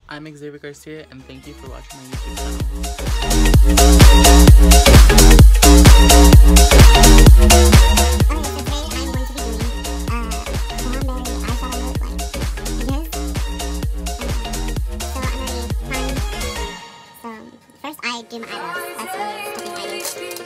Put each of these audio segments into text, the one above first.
I'm Xavier Garcia, and thank you for watching my YouTube channel. First I do my eyebrows. That's really stupid idea.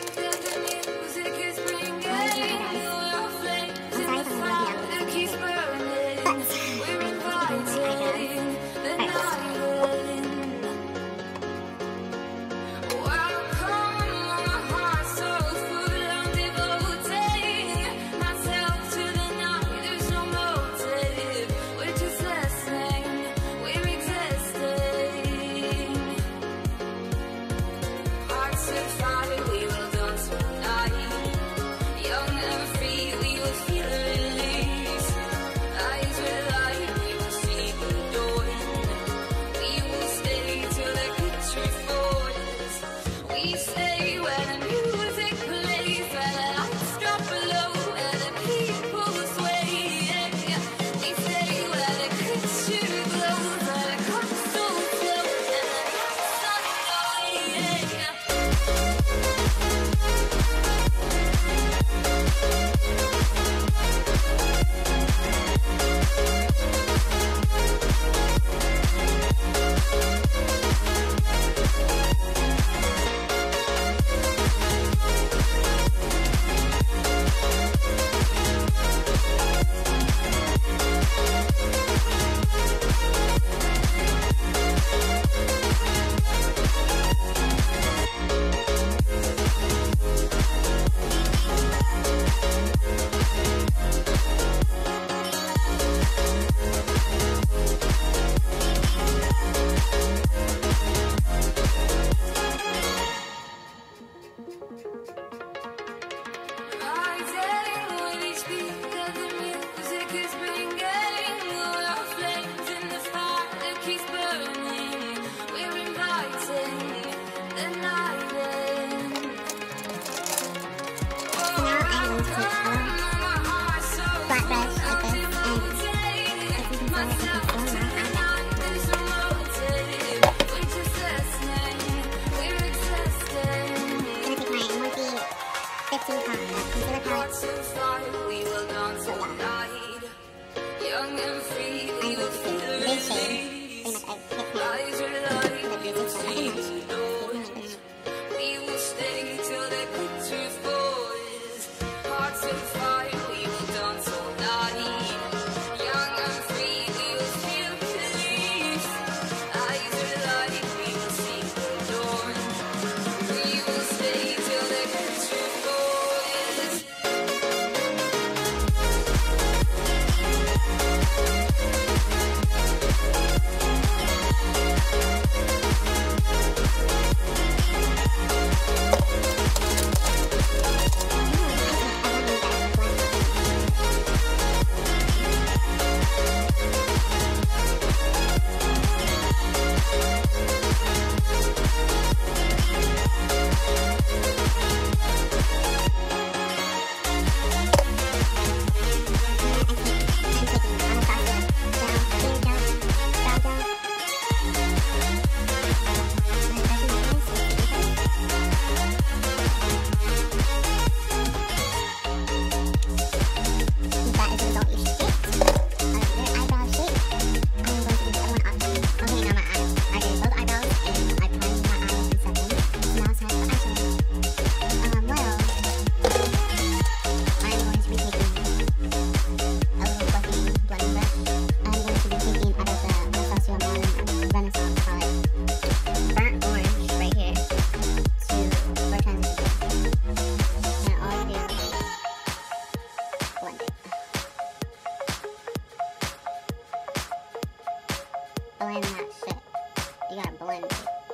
Blend that shit. You gotta blend it.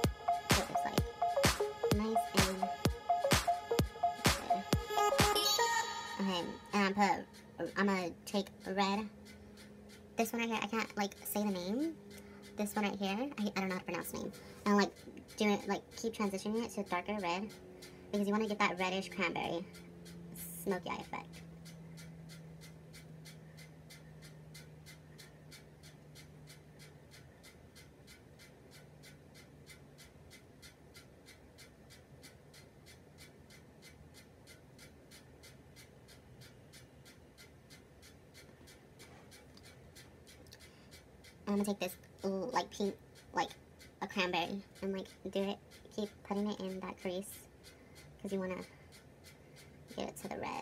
So it's like nice and good. Okay, and I'm gonna take red. This one right here, I can't like say the name. This one right here, I don't know how to pronounce the name. And like do it, like keep transitioning it to darker red because you want to get that reddish cranberry smoky eye effect. I'm gonna take this like pink, like a cranberry, and like do it. Keep putting it in that crease because you wanna get it to the red.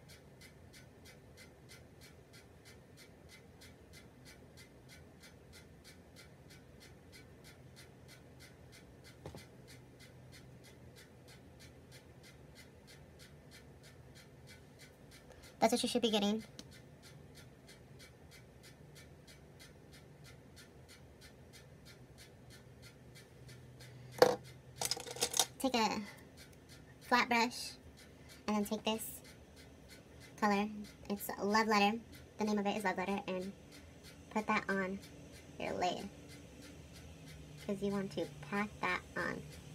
That's what you should be getting. Take a flat brush and then take this color. It's Love Letter. The name of it is Love Letter, and put that on your lid because you want to pack that on.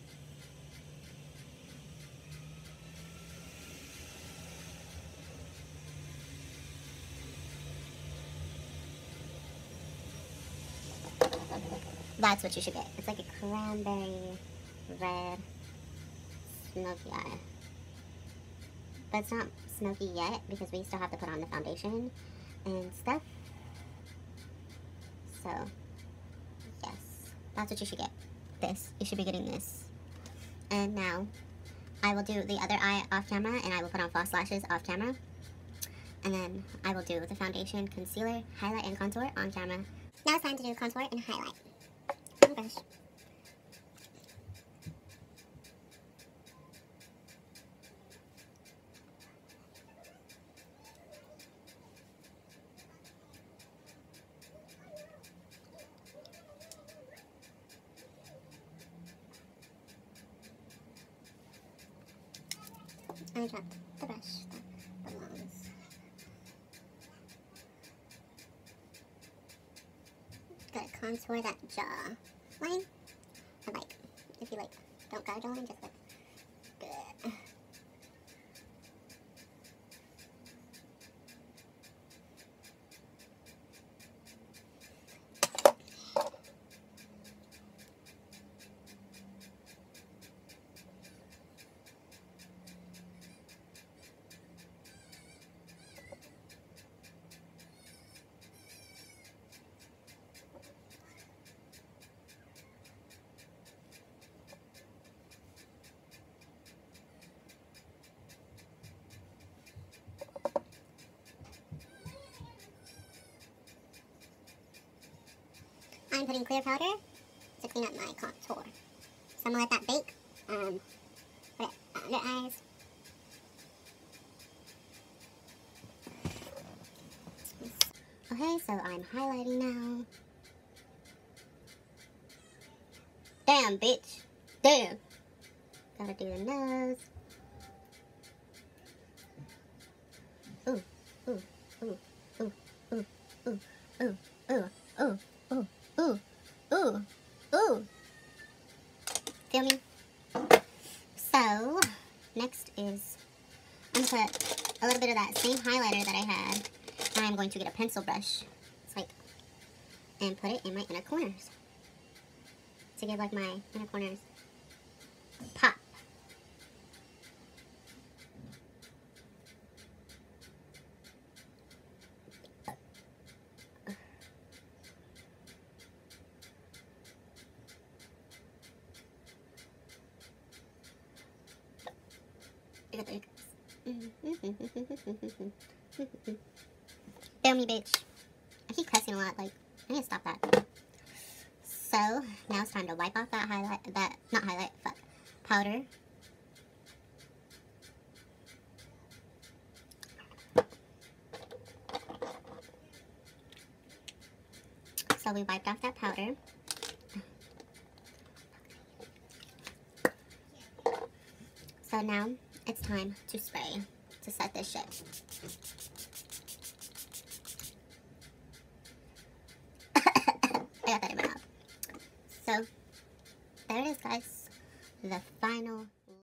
That's what you should get. It's like a cranberry red smoky eye. But it's not smoky yet because we still have to put on the foundation and stuff. So, yes. That's what you should get. This. You should be getting this. And now, I will do the other eye off camera, and I will put on false lashes off camera. And then I will do the foundation, concealer, highlight, and contour on camera. Now it's time to do contour and highlight. Oh my gosh. I dropped the brush that belongs. Gotta contour that jaw line. And like, if you like, don't guard your line, just like, good. I'm putting clear powder to clean up my contour. So I'm gonna let that bake. Put it under eyes. Okay, so I'm highlighting now. Damn, bitch. Damn. Gotta do the nose. Ooh, ooh, ooh, ooh, ooh, ooh, ooh, ooh, ooh, ooh. Ooh, ooh, ooh. Feel me? So, next is, I'm going to put a little bit of that same highlighter that I had, and I'm going to get a pencil brush, it's like, and put it in my inner corners, to give like my inner corners pop. Feel me, bitch. I keep cussing a lot, like, I need to stop that. So, now it's time to wipe off that powder. So we wiped off that powder. So now it's time to spray to set this shit. I got that in my mouth. So there it is, guys. The final